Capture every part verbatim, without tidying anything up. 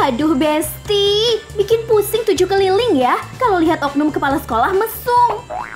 Aduh Besti, bikin pusing tujuh keliling ya kalau lihat oknum kepala sekolah mesum.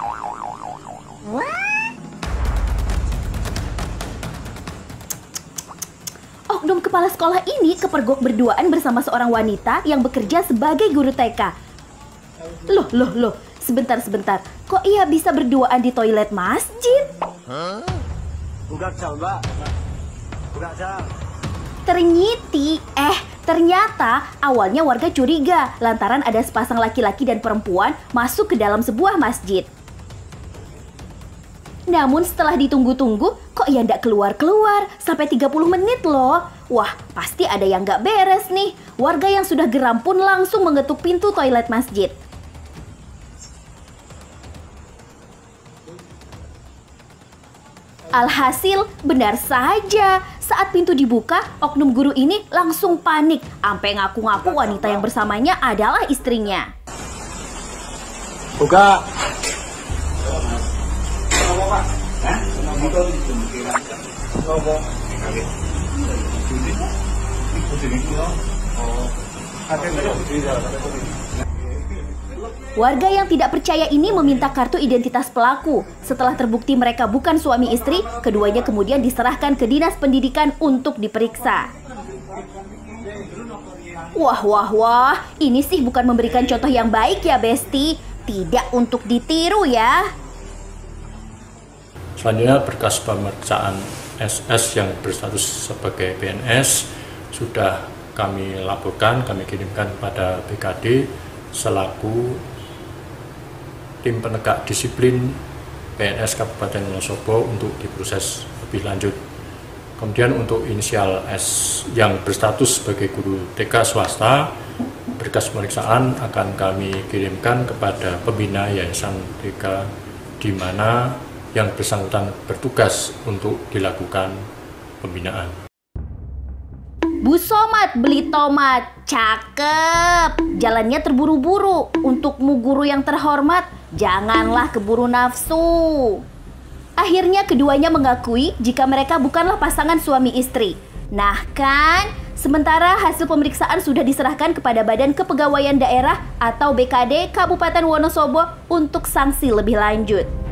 Oknum kepala sekolah ini kepergok berduaan bersama seorang wanita yang bekerja sebagai guru T K. Loh, loh, loh, sebentar-sebentar, kok ia bisa berduaan di toilet masjid? Buka jam, Mbak. Buka jam. Ternyiti, eh ternyata awalnya warga curiga lantaran ada sepasang laki-laki dan perempuan masuk ke dalam sebuah masjid. Namun setelah ditunggu-tunggu, kok ya nggak keluar-keluar sampai tiga puluh menit loh. Wah, pasti ada yang nggak beres nih. Warga yang sudah geram pun langsung mengetuk pintu toilet masjid. Alhasil, benar saja. Saat pintu dibuka, oknum guru ini langsung panik. Sampai ngaku-ngaku wanita yang bersamanya adalah istrinya. Buka. Warga yang tidak percaya ini meminta kartu identitas pelaku. Setelah terbukti mereka bukan suami istri, keduanya kemudian diserahkan ke Dinas Pendidikan untuk diperiksa. Wah, wah, wah, ini sih bukan memberikan contoh yang baik ya, Besti. Tidak untuk ditiru ya. Selanjutnya berkas pemeriksaan S S yang berstatus sebagai P N S sudah kami laporkan, kami kirimkan kepada B K D selaku tim penegak disiplin P N S Kabupaten Wonosobo untuk diproses lebih lanjut. Kemudian untuk inisial S yang berstatus sebagai guru T K swasta, berkas pemeriksaan akan kami kirimkan kepada pembina Yayasan T K di mana yang bersangkutan bertugas untuk dilakukan pembinaan. Bu Somat beli tomat, cakep. Jalannya terburu-buru. Untukmu guru yang terhormat, janganlah keburu nafsu. Akhirnya keduanya mengakui jika mereka bukanlah pasangan suami istri. Nah kan, sementara hasil pemeriksaan sudah diserahkan kepada Badan Kepegawaian Daerah atau B K D Kabupaten Wonosobo untuk sanksi lebih lanjut.